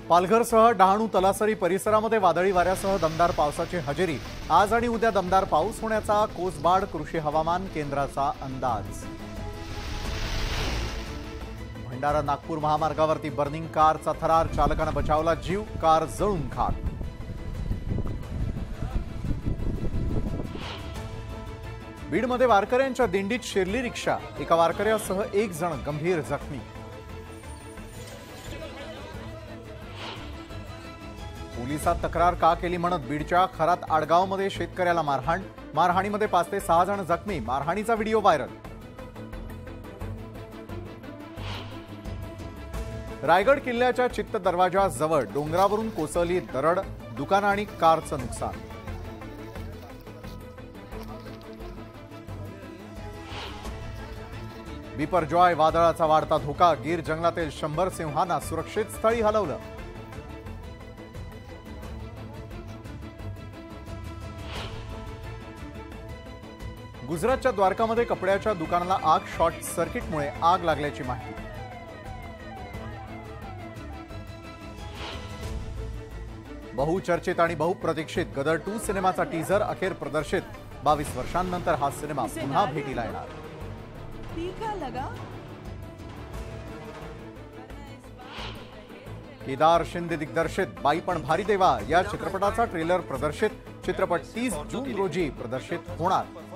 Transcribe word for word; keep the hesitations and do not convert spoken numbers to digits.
पालघरसह डहाणू तलासरी परिसरामध्ये वादळी वाऱ्यासह दमदार पावसाची हजेरी। आज आणि उद्या दमदार पाऊस होण्याचा कोसबाड कृषी हवामान केंद्राचा अंदाज। भंडारा नागपूर महामार्गावरती बर्निंग कारचा थरार, चालकाने बचावला जीव, कार जळून खाक। बीडमध्ये वारकऱ्यांच्या दिंडीत शिरली रिक्षा, एका वारकऱ्यासह एक जण गंभीर जखमी। पोलिसात तक्रार का केली म्हणत बीडच्या खरात आडगावमध्ये शेतकऱ्याला मारहाण, मारहाणीमध्ये पाच ते सहा जण जखमी, मारहाणीचा व्हिडिओ व्हायरल। रायगड किल्ल्याच्या चित्त दरवाजाजवळ डोंगरावरून कोसळली दरड, दुकान आणि कारचं नुकसान। बिपरजॉय वादळाचा वाढता धोका, गीर जंगलातील शंभर सिंहांना सुरक्षित स्थळी हलवलं। गुजरातच्या द्वारकामध्ये कपड्याच्या दुकानाला आग, शॉर्ट सर्किटमुळे आग लागल्याची माहिती। बहुचर्चित आणि बहुप्रतीक्षित गदर टू सिनेमाचा टीझर अखेर प्रदर्शित। बावीस वर्षांनंतर हा सिनेमा पुन्हा भेटीला येणार। केदार शिंदे दिग्दर्शित बाई पण भारी देवा या चित्रपटाचा ट्रेलर प्रदर्शित। चित्रपट तीस जून रोजी प्रदर्शित होणार।